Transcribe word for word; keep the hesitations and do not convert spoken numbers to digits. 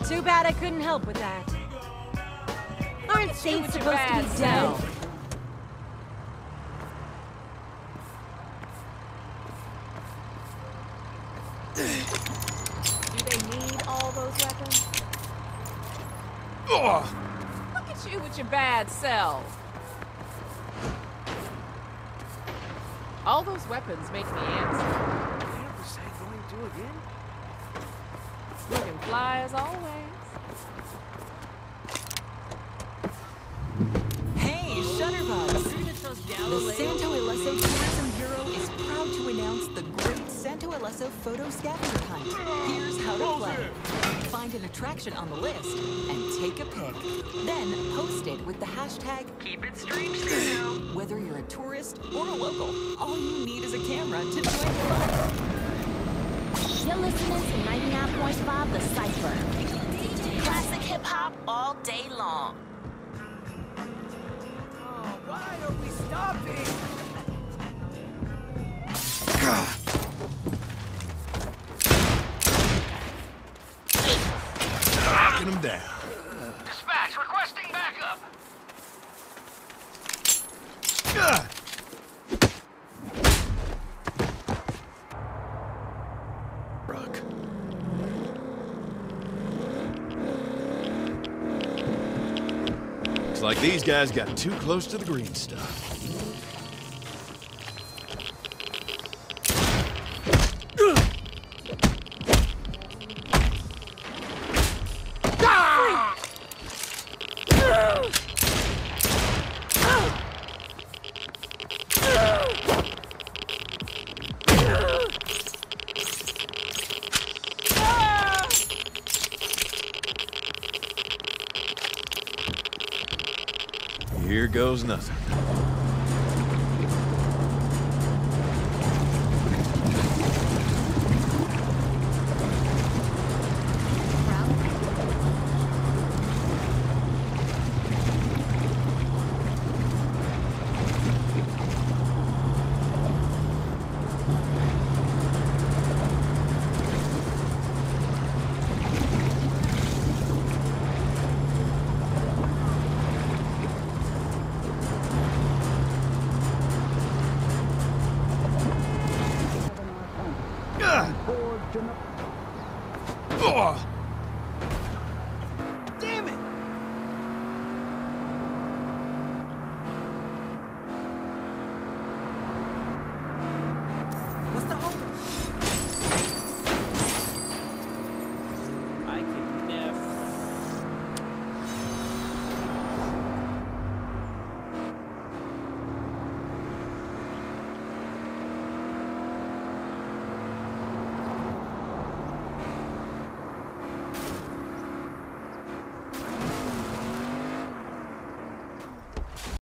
Too bad I couldn't help with that. Aren't saints supposed to be dead? Do they need all those weapons? Ugh. Look at you with your bad self. All those weapons make me antsy. Did you ever say going to again? Looking fly as always. Hey, Shutterbugs! The Santo Ileso Tourism Bureau is proud to announce the great Santo Ileso Photo Scavenger Hunt. Here's how to play. Find an attraction on the list and take a pic. Then post it with the hashtag KeepItStrangeSanto. Whether you're a tourist or a local, all you need is a camera to join the fun. You're listening to ninety-nine point five The Cypher. Classic hip-hop all day long. Oh, why are we stopping? Knocking him down. Dispatch requesting backup. Ah! Rock. Looks like these guys got too close to the green stuff. Here goes nothing. Ugh!